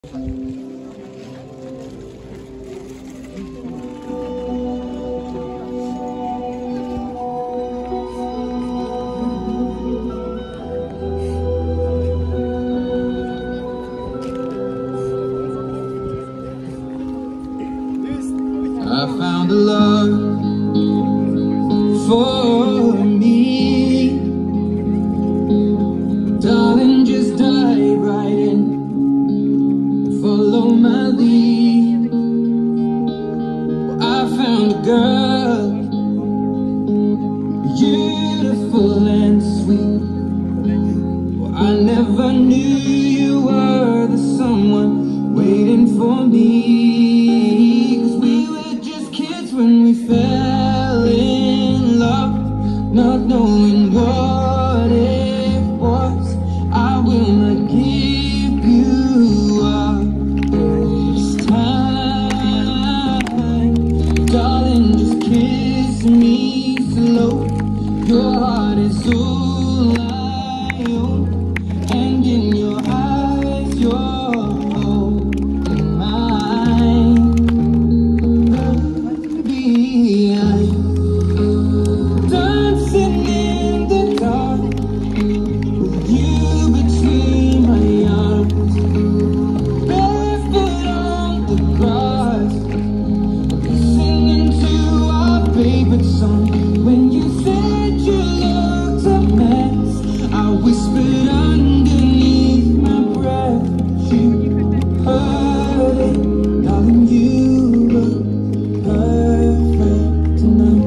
I found a love for me. Darling, just dive right in, follow my lead. Well, I found a girl, beautiful and sweet. Well, I never knew you were the someone waiting for me. When we fell in love, not knowing what it was, I will not give you up this time. Darling, just kiss me slow. Your heart is all I own, and in your eyes, you're holding mine. Dancing in the dark with you between my arms, barefoot on the grass, listening to our favorite song. When you said you looked a mess, I whispered underneath my breath, you heard it, darling, you look perfect tonight.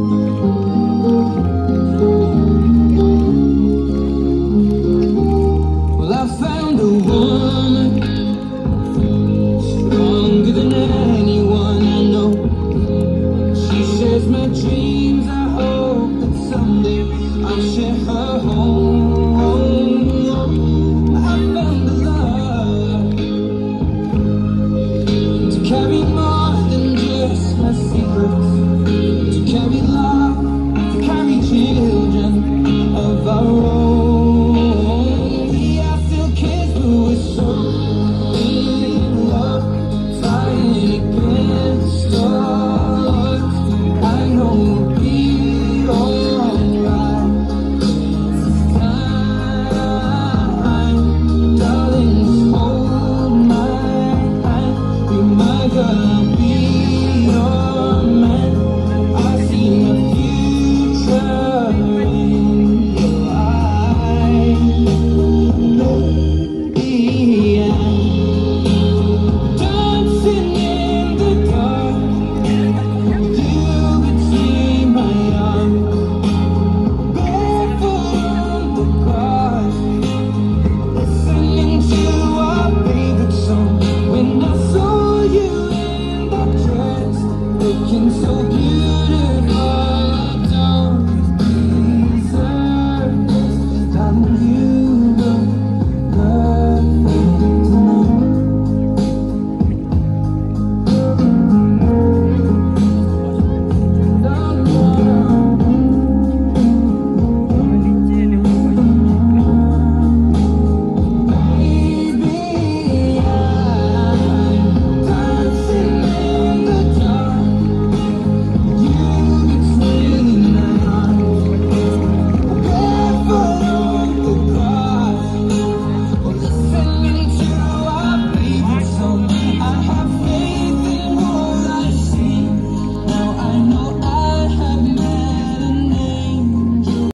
Well, I found a woman stronger than anyone I know. She shares my dreams. I hope that someday I'll share her home. I found a love to carry more than just my secrets, to carry love, to carry children of our own. Yeah, I still kiss, but we're so in love, fighting against the storm.